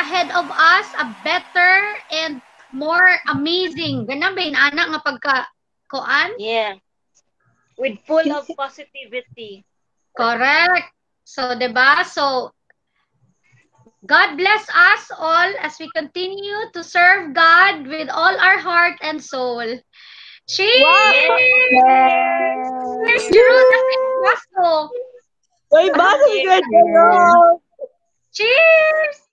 ahead of us a better and more amazing. Ganun ba yung anak nga pagka-kuan? Yeah. With full of positivity. Correct. So, diba? So, God bless us all as we continue to serve God with all our heart and soul. Cheers! Cheers! Cheers! May baso ka. Cheers!